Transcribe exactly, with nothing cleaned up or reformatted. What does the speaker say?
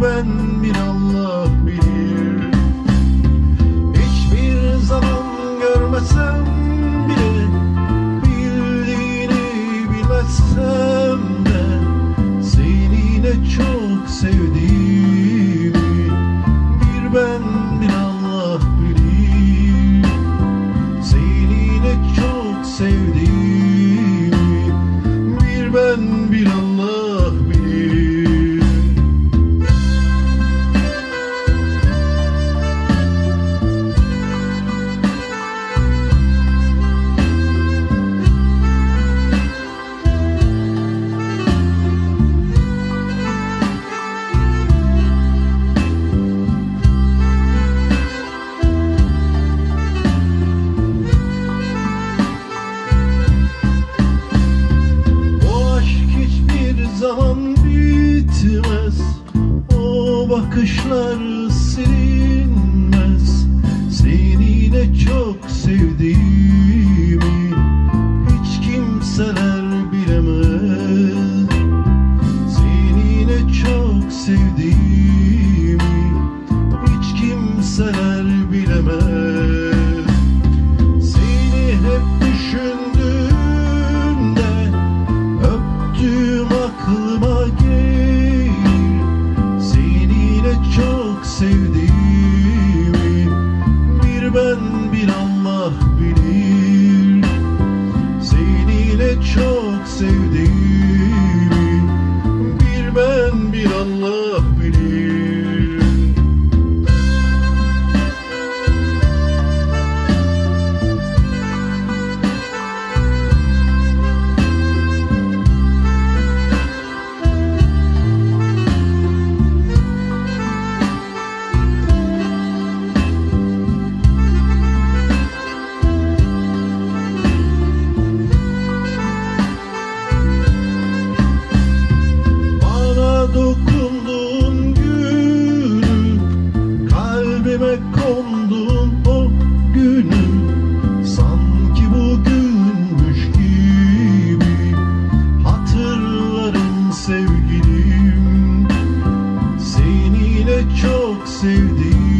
ben bir Allah bilir. Hiçbir zaman görmesem bile, bildiğini bilmezsem de, seni ne çok sevdiğimi bir ben bir Allah bilir. Seni ne çok sevdiğimi bir ben bir Allah bilir. Zaman bitmez, o bakışlar silinmez. Seni ne çok sevdiğimi hiç kimseler bilemez. Seni ne çok sevdiğimi hiç kimseler bilemez. Seni hep düşündüğümde öptüğüm aklıma gelir. Seni ne çok sevdiğimi bir ben bir Allah bilir. Seni ne çok sevdiğimi bir ben bir Allah bilir. Dokunduğun günü, kalbime kondun o günü, sanki bugünmüş gibi hatırlarım sevgilim. Seni ne çok sevdim.